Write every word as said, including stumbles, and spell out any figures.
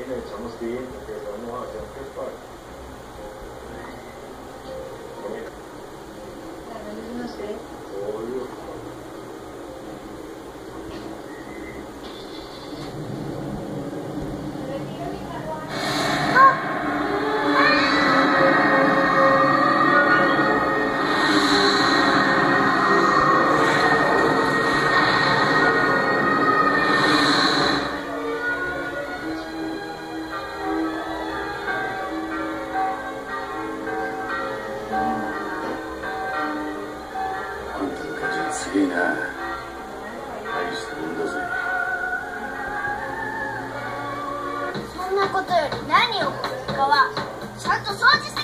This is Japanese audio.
le echamos tinta, que vamos a hacer que para. No sé. Obvio. すげえな。大したもんだぜ。 そんなことより何をするかはちゃんと掃除